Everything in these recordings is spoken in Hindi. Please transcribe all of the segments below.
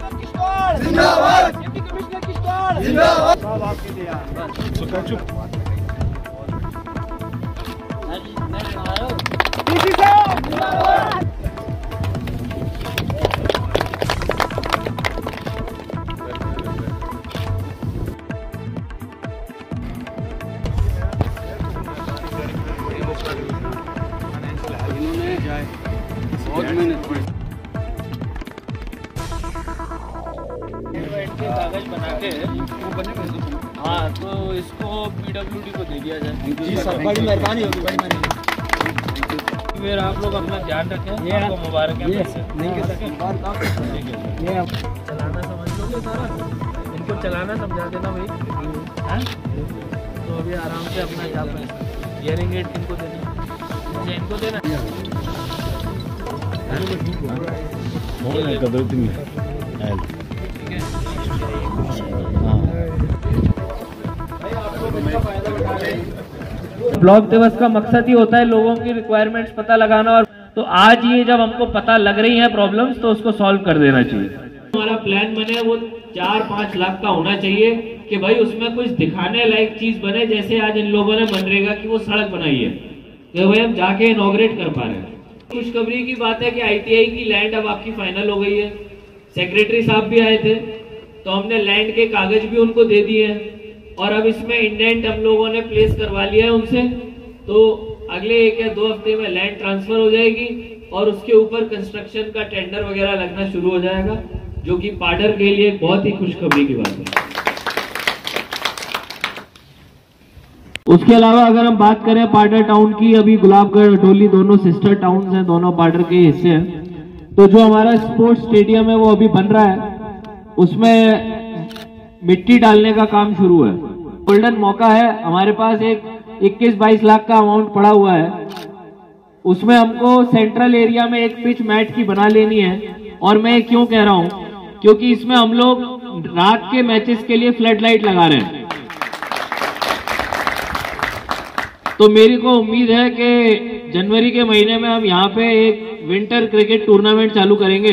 जिंदाबाद, डिप्टी कमिश्नर की स्क्वाड जिंदाबाद। सब आपके लिए बहुत मेहनत की। कागज बना के वो बने, हाँ, तो इसको PWD को दे दिया जाए। जी सर, बड़ी मेहरबानी होगी, बड़ी मेहरबानी। फिर आप लोग अपना ध्यान रखें, आपको मुबारक है। चलाना समझ लोगे सारा, इनको चलाना समझा देना भाई। तो अभी आराम से अपना जा पाए। हियरिंग एड किनको देना, इनको देना। ब्लॉक दिवस का मकसद ही होता है लोगों की रिक्वायरमेंट्स पता लगाना, और तो आज ये जब हमको पता लग रही है प्रॉब्लम्स, तो उसको सॉल्व कर देना चाहिए। हमारा प्लान बने वो 4-5 लाख का होना चाहिए कि भाई उसमें कुछ दिखाने लायक चीज बने। जैसे आज इन लोगों ने मनरेगा की वो सड़क बनाई है, तो भाई हम जाके इनॉग्रेट कर पा रहे हैं। खुशखबरी की बात है कि ITI की लैंड अब आपकी फाइनल हो गई है। सेक्रेटरी साहब भी आए थे, तो हमने लैंड के कागज भी उनको दे दिए हैं, और अब इसमें इंडेंट हम लोगों ने प्लेस करवा लिया है उनसे। तो अगले 1 या 2 हफ्ते में लैंड ट्रांसफर हो जाएगी, और उसके ऊपर कंस्ट्रक्शन का टेंडर वगैरह लगना शुरू हो जाएगा, जो कि पाडर के लिए बहुत ही खुशखबरी की बात है। उसके अलावा अगर हम बात करें पाडर टाउन की, अभी गुलाबगढ़ डोली दोनों सिस्टर टाउन्स हैं, दोनों पाडर के हिस्से हैं। तो जो हमारा स्पोर्ट्स स्टेडियम है वो अभी बन रहा है, उसमें मिट्टी डालने का काम शुरू है। गोल्डन मौका है, हमारे पास एक 21-22 लाख का अमाउंट पड़ा हुआ है। उसमें हमको सेंट्रल एरिया में एक पिच मैट की बना लेनी है। और मैं क्यों कह रहा हूं, क्योंकि इसमें हम लोग रात के मैचेस के लिए फ्लड लाइट लगा रहे हैं। तो मेरी को उम्मीद है कि जनवरी के महीने में हम यहाँ पे एक विंटर क्रिकेट टूर्नामेंट चालू करेंगे।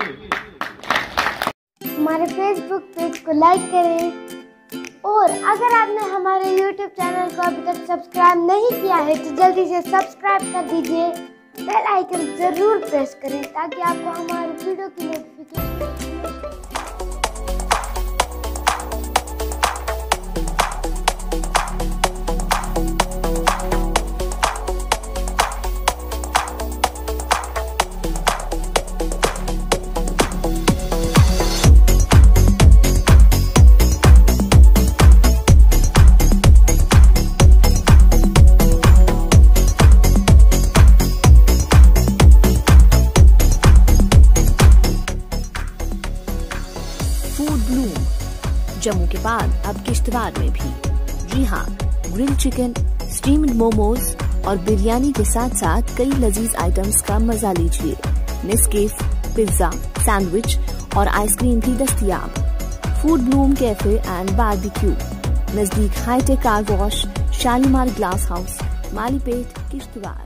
हमारे फेसबुक पेज को लाइक करें, और अगर आपने हमारे यूट्यूब चैनल को अभी तक सब्सक्राइब नहीं किया है तो जल्दी से सब्सक्राइब कर दीजिए। बेल आइकन जरूर प्रेस करें ताकि आपको हमारे वीडियो की नोटिफिकेशन। जम्मू के बाद अब किश्तवाड़ में भी। जी हाँ, ग्रिल चिकन, स्टीम्ड मोमोज और बिरयानी के साथ साथ कई लजीज आइटम्स का मजा लीजिए। नेस्केफ, पिज्जा, सैंडविच और आइसक्रीम भी दस्तयाब। Food bloom cafe and barbecue, नजदीक high tech car wash, Shalimar glass house, Malipet, Kishtwar.